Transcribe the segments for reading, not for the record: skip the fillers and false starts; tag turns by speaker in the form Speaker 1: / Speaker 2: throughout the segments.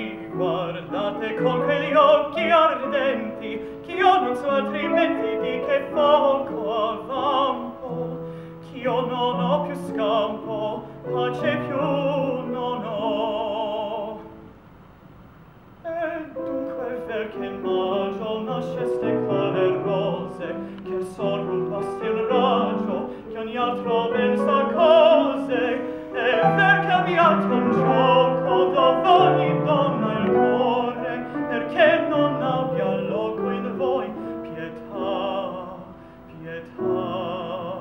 Speaker 1: mi guardate con quegli occhi ardenti, ch'io non so altrimenti di che fuoco avvampo, ch'io non ho più scampo, pace più non ho. E dunque ver che magio nasceste quale rose, che sorrumpasti il raggio, che ogni altro ben sa cose, e ver che abbiate un gioco dove ogni donna il cuore, perché non abbia loco in voi pietà, pietà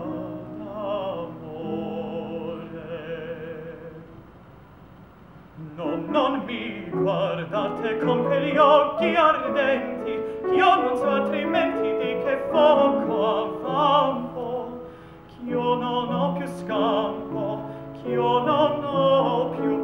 Speaker 1: d'amore. No, non mi guardate con quegli occhi ardenti, ch'io non so altrimenti di che fuoco avvampo, ch'io non ho più scampo, ch'io non ho più